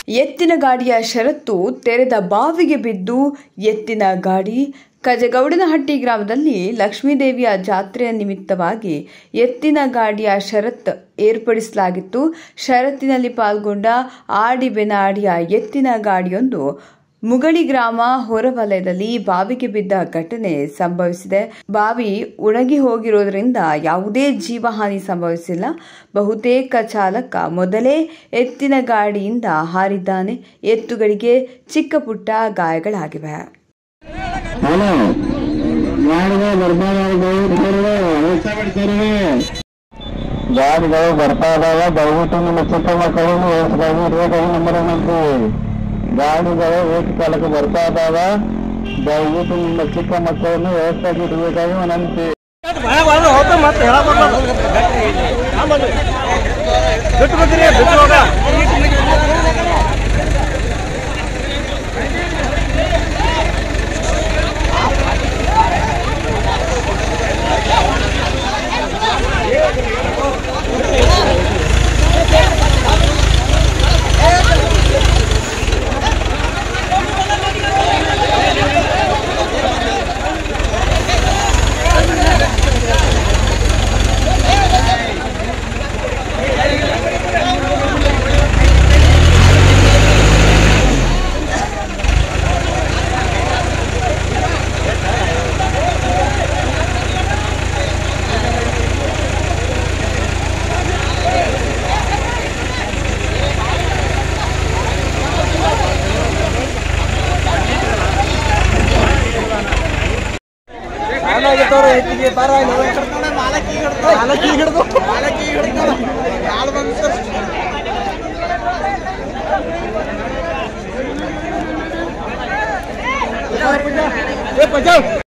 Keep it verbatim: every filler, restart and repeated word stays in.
ಎತ್ತಿನ ಗಾಡಿಯ ಷರತ್ತು ತೆರೆದ ಬಾವಿಗೆ ಬಿದ್ದು ಎತ್ತಿನ ಗಾಡಿ. ಕಜಗೌಡನಹಟ್ಟಿ ಗ್ರಾಮದಲ್ಲಿ ಲಕ್ಷ್ಮೀದೇವಿಯ ಜಾತ್ರೆಯ ನಿಮಿತ್ತವಾಗಿ ಎತ್ತಿನ ಗಾಡಿಯ ಷರತ್ತು ಏರ್ಪಡಿಸಲಾಗಿತ್ತು. ಷರತ್ತಿನಲ್ಲಿ ಪಾಲ್ಗೊಂಡ ಆಡಿ ಬೆನಾಡಿಯ ಎತ್ತಿನ ಗಾಡಿಯೊಂದು ಮುಗಳಿ ಗ್ರಾಮ ಹೊರವಲಯದಲ್ಲಿ ಬಾವಿಗೆ ಬಿದ್ದ ಘಟನೆ ಸಂಭವಿಸಿದೆ. ಬಾವಿ ಉಣಗಿ ಹೋಗಿರೋದ್ರಿಂದ ಯಾವುದೇ ಜೀವಹಾನಿ ಸಂಭವಿಸಿಲ್ಲ. ಬಹುತೇಕ ಚಾಲಕ ಮೊದಲೇ ಎತ್ತಿನ ಗಾಡಿಯಿಂದ ಹಾರಿದ್ದಾನೆ. ಎತ್ತುಗಳಿಗೆ ಚಿಕ್ಕ ಪುಟ್ಟ ಗಾಯಗಳಾಗಿವೆ. ಗಾಡಿಗಳು ಬರ್ತಾ ಇದಾವೆ. ದಯವಿಟ್ಟು ನಿಮ್ಮ ಚಿಕ್ಕ ಮಕ್ಕಳನ್ನು ಗಾಡಿಗಳು ಏಕ ಕಾಲಕ್ಕೆ ಬರ್ತಾ ಇದ್ದಾವೆ. ದಯವಿಟ್ಟು ನಿಮ್ಮ ಚಿಕ್ಕ ಮಕ್ಕಳನ್ನು ವ್ಯವಸ್ಥೆಯಾಗಿ ಇಡಬೇಕಾಗಿ ವಿನಂತಿ. Hey,